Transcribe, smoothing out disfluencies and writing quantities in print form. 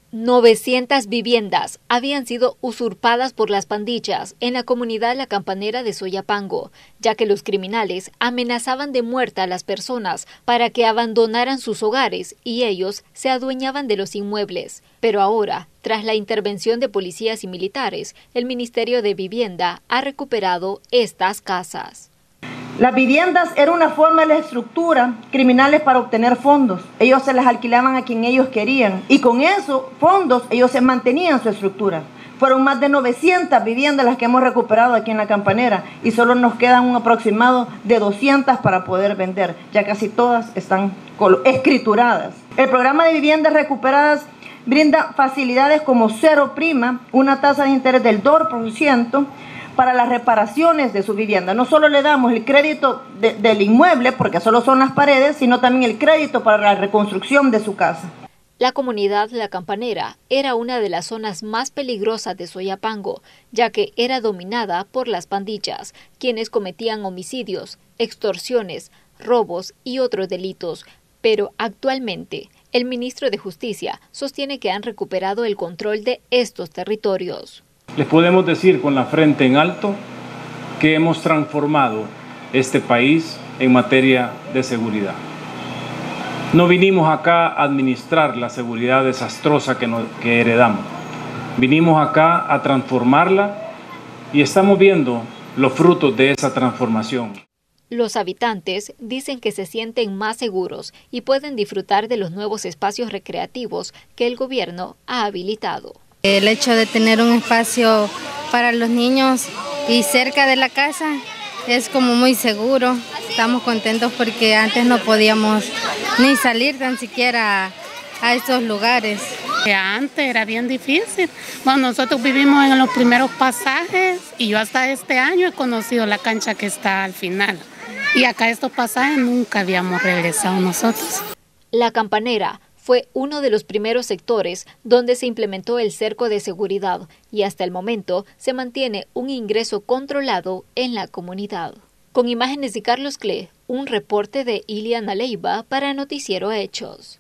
900 viviendas habían sido usurpadas por las pandillas en la comunidad La Campanera de Soyapango, ya que los criminales amenazaban de muerte a las personas para que abandonaran sus hogares y ellos se adueñaban de los inmuebles. Pero ahora, tras la intervención de policías y militares, el Ministerio de Vivienda ha recuperado estas casas. Las viviendas era una forma de la estructura criminales para obtener fondos. Ellos se las alquilaban a quien ellos querían y con esos fondos ellos se mantenían su estructura. Fueron más de 900 viviendas las que hemos recuperado aquí en La Campanera y solo nos quedan un aproximado de 200 para poder vender. Ya casi todas están escrituradas. El programa de viviendas recuperadas brinda facilidades como cero prima, una tasa de interés del 2%, para las reparaciones de su vivienda. No solo le damos el crédito del inmueble, porque solo son las paredes, sino también el crédito para la reconstrucción de su casa. La comunidad La Campanera era una de las zonas más peligrosas de Soyapango, ya que era dominada por las pandillas, quienes cometían homicidios, extorsiones, robos y otros delitos. Pero actualmente, el ministro de Justicia sostiene que han recuperado el control de estos territorios. Les podemos decir con la frente en alto que hemos transformado este país en materia de seguridad. No vinimos acá a administrar la seguridad desastrosa que heredamos. Vinimos acá a transformarla y estamos viendo los frutos de esa transformación. Los habitantes dicen que se sienten más seguros y pueden disfrutar de los nuevos espacios recreativos que el gobierno ha habilitado. El hecho de tener un espacio para los niños y cerca de la casa es como muy seguro. Estamos contentos porque antes no podíamos ni salir tan siquiera a estos lugares. Antes era bien difícil. Bueno, nosotros vivimos en los primeros pasajes y yo hasta este año he conocido la cancha que está al final. Y acá estos pasajes nunca habíamos regresado nosotros. La Campanera fue uno de los primeros sectores donde se implementó el cerco de seguridad y hasta el momento se mantiene un ingreso controlado en la comunidad. Con imágenes de Carlos Cle, un reporte de Iliana Leiva para Noticiero Hechos.